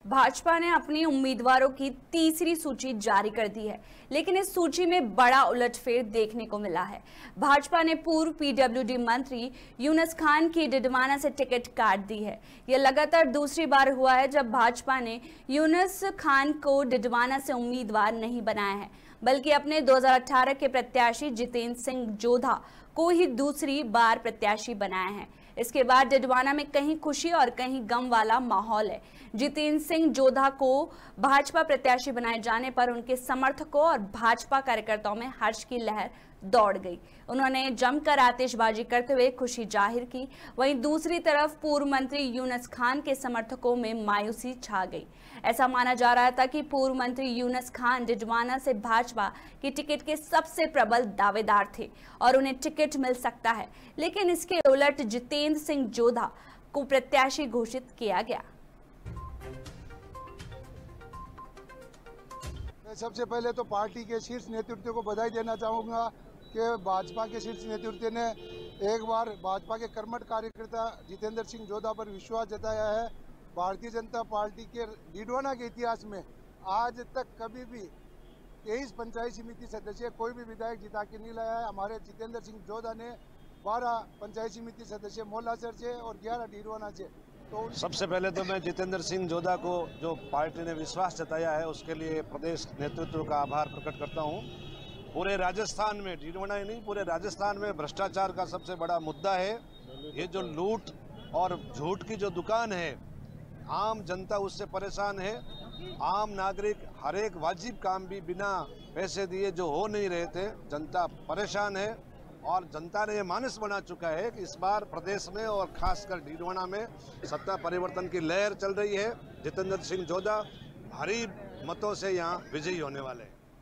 भाजपा ने अपनी उम्मीदवारों की तीसरी सूची जारी कर दी है, लेकिन इस सूची में बड़ा उलटफेर देखने को मिला है। भाजपा ने पूर्व पीडब्ल्यूडी मंत्री यूनुस खान की डिडवाना से टिकट काट दी है। यह लगातार दूसरी बार हुआ है जब भाजपा ने यूनुस खान को डिडवाना से उम्मीदवार नहीं बनाया है, बल्कि अपने 2018 के प्रत्याशी जितेंद्र सिंह जोधा को ही दूसरी बार प्रत्याशी बनाया है। इसके बाद डिडवाना में कहीं खुशी और कहीं गम वाला माहौल है। जितेंद्र सिंह जोधा को भाजपा प्रत्याशी बनाए जाने पर उनके समर्थकों और भाजपा कार्यकर्ताओं में हर्ष की लहर दौड़ गई। उन्होंने जमकर आतिशबाजी करते हुए खुशी जाहिर की। वहीं दूसरी तरफ पूर्व मंत्री यूनुस खान के समर्थकों में मायूसी छा गई। ऐसा माना जा रहा था कि पूर्व मंत्री यूनुस खान डिडवाना से भाजपा की टिकट के सबसे प्रबल दावेदार थे और उन्हें टिकट मिल सकता है, लेकिन इसके उलट जितेंद्र सिंह जोधा को प्रत्याशी घोषित किया गया। सबसे पहले तो पार्टी के शीर्ष नेतृत्व को बधाई देना चाहूँगा कि भाजपा के शीर्ष नेतृत्व ने एक बार भाजपा के कर्मठ कार्यकर्ता जितेंद्र सिंह जोधा पर विश्वास जताया है। भारतीय जनता पार्टी के डिडवाना के इतिहास में आज तक कभी भी 23 पंचायत समिति सदस्य कोई भी विधायक जिता के नहीं लाया है। हमारे जितेंद्र सिंह जोधा ने 12 पंचायत समिति सदस्य मोलासर से और 11 डिडवाना से। तो सबसे पहले तो मैं जितेंद्र सिंह जोधा को जो पार्टी ने विश्वास जताया है उसके लिए प्रदेश नेतृत्व का आभार प्रकट करता हूं। पूरे राजस्थान में, डिडवाना ही नहीं, पूरे राजस्थान में भ्रष्टाचार का सबसे बड़ा मुद्दा है। ये जो लूट और झूठ की जो दुकान है, आम जनता उससे परेशान है। आम नागरिक हर एक वाजिब काम भी बिना पैसे दिए जो हो नहीं रहे थे, जनता परेशान है। और जनता ने ये मानस बना चुका है कि इस बार प्रदेश में और खासकर डिडवाना में सत्ता परिवर्तन की लहर चल रही है। जितेंद्र सिंह जोधा भारी मतों से यहाँ विजयी होने वाले हैं।